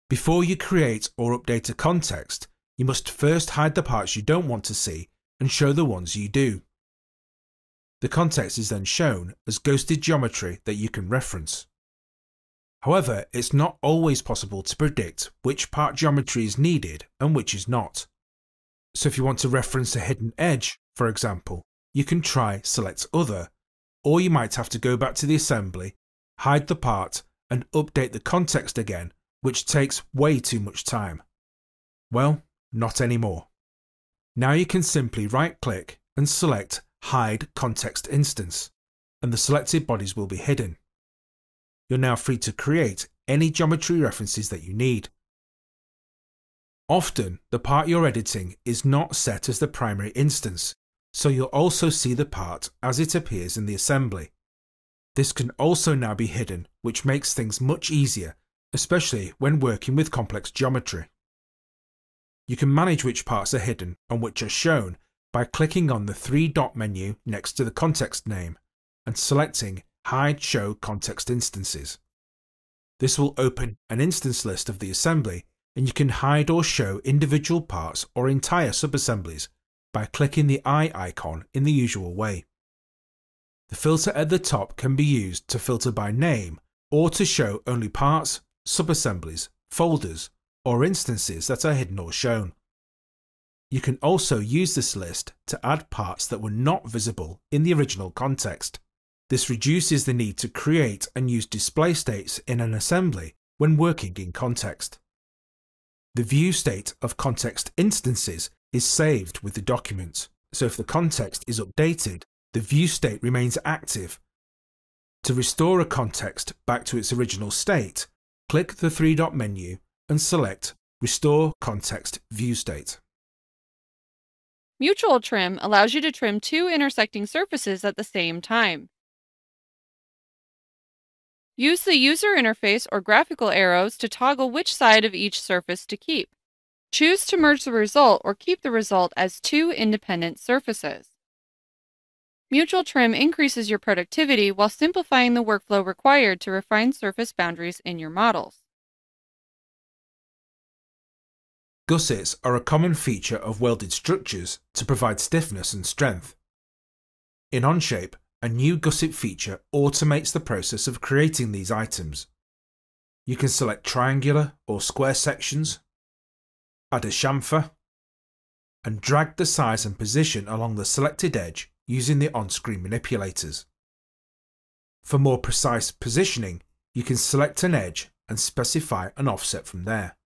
Before you create or update a context, you must first hide the parts you don't want to see and show the ones you do. The context is then shown as ghosted geometry that you can reference. However, it's not always possible to predict which part geometry is needed and which is not. So if you want to reference a hidden edge, for example, you can try Select Other, or you might have to go back to the assembly, hide the part, and update the context again, which takes way too much time. Well, not anymore. Now you can simply right-click and select Hide Context Instance, and the selected bodies will be hidden. You're now free to create any geometry references that you need. Often, the part you're editing is not set as the primary instance, so you'll also see the part as it appears in the assembly. This can also now be hidden, which makes things much easier, especially when working with complex geometry. You can manage which parts are hidden and which are shown by clicking on the three-dot menu next to the context name and selecting Hide Show Context Instances. This will open an instance list of the assembly, and you can hide or show individual parts or entire subassemblies by clicking the eye icon in the usual way. The filter at the top can be used to filter by name or to show only parts, subassemblies, folders, or instances that are hidden or shown. You can also use this list to add parts that were not visible in the original context. This reduces the need to create and use display states in an assembly when working in context. The view state of context instances is saved with the document, so if the context is updated, the view state remains active. To restore a context back to its original state, click the three-dot menu and select Restore Context View State. Mutual trim allows you to trim two intersecting surfaces at the same time. Use the user interface or graphical arrows to toggle which side of each surface to keep. Choose to merge the result or keep the result as two independent surfaces. Mutual trim increases your productivity while simplifying the workflow required to refine surface boundaries in your models. Gussets are a common feature of welded structures to provide stiffness and strength. In Onshape, a new gusset feature automates the process of creating these items. You can select triangular or square sections, add a chamfer, and drag the size and position along the selected edge using the on-screen manipulators. For more precise positioning, you can select an edge and specify an offset from there.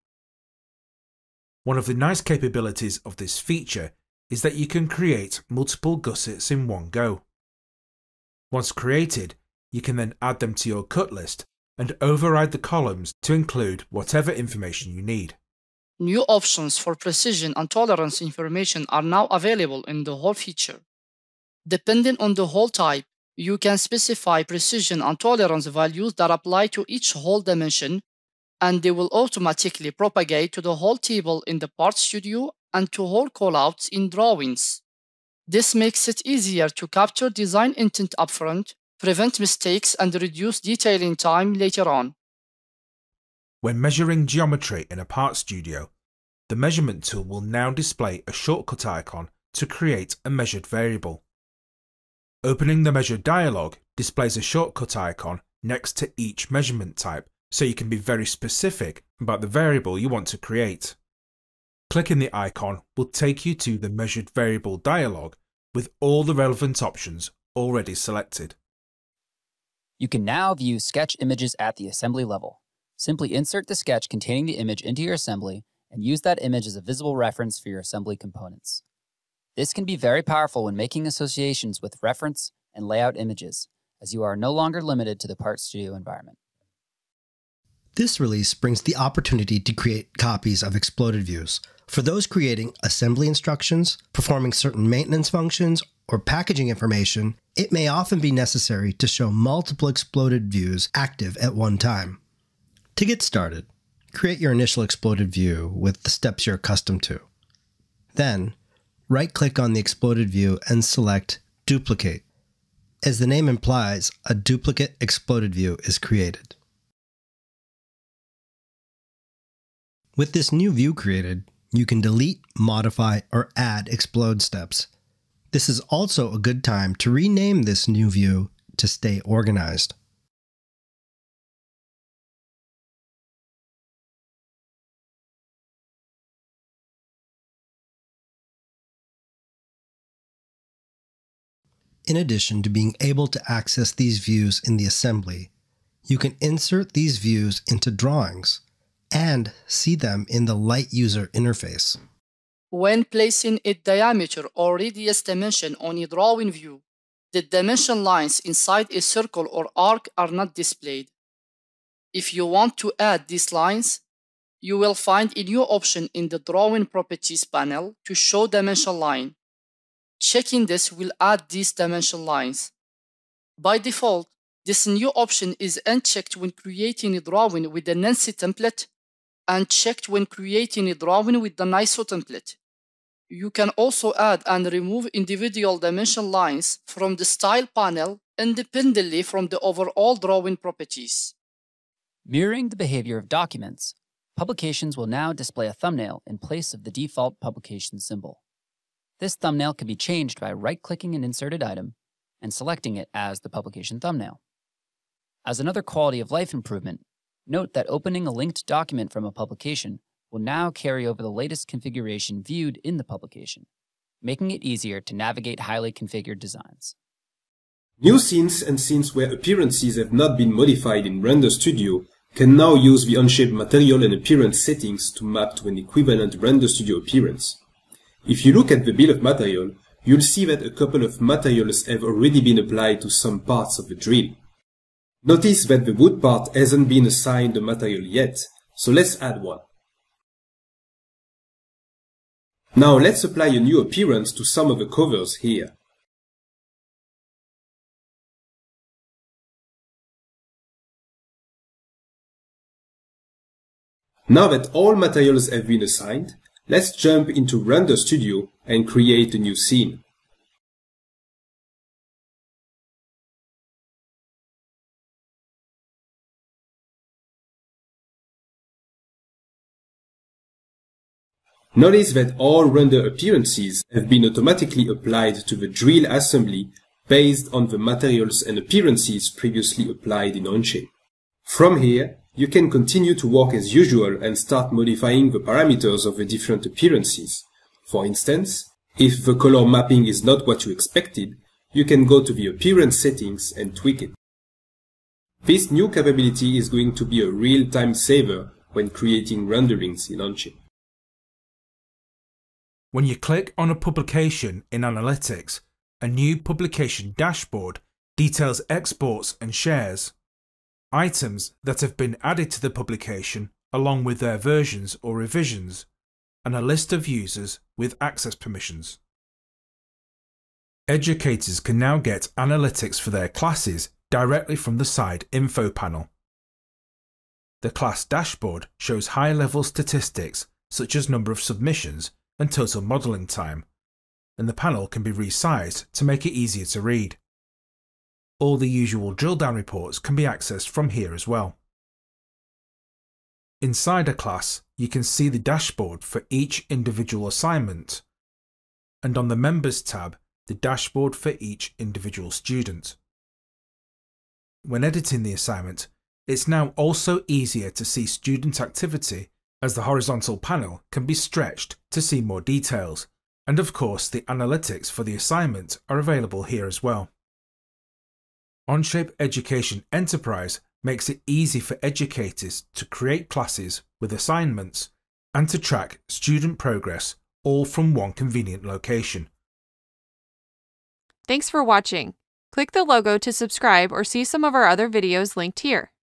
One of the nice capabilities of this feature is that you can create multiple gussets in one go. Once created, you can then add them to your cut list and override the columns to include whatever information you need. New options for precision and tolerance information are now available in the hole feature. Depending on the hole type, you can specify precision and tolerance values that apply to each hole dimension, and they will automatically propagate to the hole table in the Part Studio and to hole callouts in drawings. This makes it easier to capture design intent upfront, prevent mistakes, and reduce detailing time later on. When measuring geometry in a Part Studio, the measurement tool will now display a shortcut icon to create a measured variable. Opening the measure dialog displays a shortcut icon next to each measurement type, so you can be very specific about the variable you want to create. Clicking the icon will take you to the measured variable dialog with all the relevant options already selected. You can now view sketch images at the assembly level. Simply insert the sketch containing the image into your assembly and use that image as a visible reference for your assembly components. This can be very powerful when making associations with reference and layout images, as you are no longer limited to the Part Studio environment. This release brings the opportunity to create copies of exploded views. For those creating assembly instructions, performing certain maintenance functions, or packaging information, it may often be necessary to show multiple exploded views active at one time. To get started, create your initial exploded view with the steps you're accustomed to. Then, right-click on the exploded view and select Duplicate. As the name implies, a duplicate exploded view is created. With this new view created, you can delete, modify, or add explode steps. This is also a good time to rename this new view to stay organized. In addition to being able to access these views in the assembly, you can insert these views into drawings and see them in the light user interface. When placing a diameter or radius dimension on a drawing view, the dimension lines inside a circle or arc are not displayed. If you want to add these lines, you will find a new option in the Drawing Properties panel to show dimension line. Checking this will add these dimension lines. By default, this new option is unchecked when creating a drawing with the Nancy template and checked when creating a drawing with the NISO template. You can also add and remove individual dimension lines from the Style panel independently from the overall drawing properties. Mirroring the behavior of documents, publications will now display a thumbnail in place of the default publication symbol. This thumbnail can be changed by right-clicking an inserted item and selecting it as the publication thumbnail. As another quality of life improvement, note that opening a linked document from a publication will now carry over the latest configuration viewed in the publication, making it easier to navigate highly configured designs. New scenes and scenes where appearances have not been modified in Render Studio can now use the Onshape material and appearance settings to map to an equivalent Render Studio appearance. If you look at the bill of material, you'll see that a couple of materials have already been applied to some parts of the drill. Notice that the wood part hasn't been assigned a material yet, so let's add one. Now let's apply a new appearance to some of the covers here. Now that all materials have been assigned, let's jump into Render Studio and create a new scene. Notice that all render appearances have been automatically applied to the drill assembly based on the materials and appearances previously applied in Onshape. From here, you can continue to work as usual and start modifying the parameters of the different appearances. For instance, if the color mapping is not what you expected, you can go to the appearance settings and tweak it. This new capability is going to be a real time saver when creating renderings in Onshape. When you click on a publication in Analytics, a new publication dashboard details exports and shares, items that have been added to the publication along with their versions or revisions, and a list of users with access permissions. Educators can now get analytics for their classes directly from the side info panel. The class dashboard shows high-level statistics such as number of submissions and total modeling time, and the panel can be resized to make it easier to read. All the usual drill down reports can be accessed from here as well. Inside a class, you can see the dashboard for each individual assignment, and on the Members tab, the dashboard for each individual student. When editing the assignment, it's now also easier to see student activity as the horizontal panel can be stretched to see more details, and of course the analytics for the assignment are available here as well. Onshape Education Enterprise makes it easy for educators to create classes with assignments and to track student progress all from one convenient location. Thanks for watching. Click the logo to subscribe or see some of our other videos linked here.